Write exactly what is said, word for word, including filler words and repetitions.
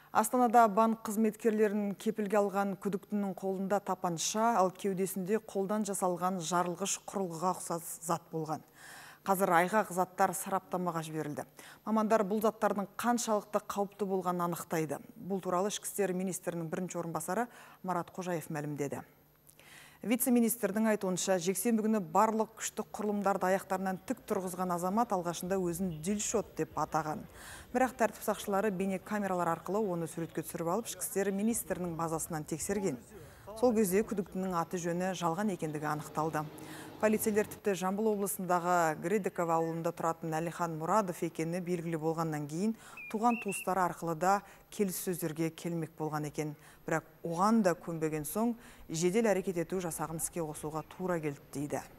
Астанада банк қызметкерлерін кепілге алған күдіктінің қолында тапанша, ал кеудесінде қолдан жасалған жарылғыш құрылғыға ұқсас зат болған. Қазір айғақ заттар сараптамаға жіберілді. Мамандар бұл заттардың қаншалықты қауіпті болғанын анықтайды. Бұл туралы ішкі істер министрінің бірінші орынбасары Марат Қожаев мәлімдеді. Вице-министрдің айтуынша, жексенбі күні барлық күшті құрылымдарды аяқтарынан тік тұрғызған азамат алғашында өзін Дильшот деп атаған. Бірақ тәртіп сақшылары бейне камералар арқылы оны суретке түсіріп алып, ішкі істер министрінің базасынан тексерген. Сол кезде күдіктінің аты жөні жалған екендігі анықталды. Полицейлер тіпті Жамбыл облысындағы Гредеков ауылында тұратын Әлихан Мұрадов екені белгілі болғаннан кейін туған туыстары арқылы да келіссөздерге келмек болған екен. Бірақ оған да көнбеген соң жедел әрекет ету жасағын іске қосуға тура келді дейді.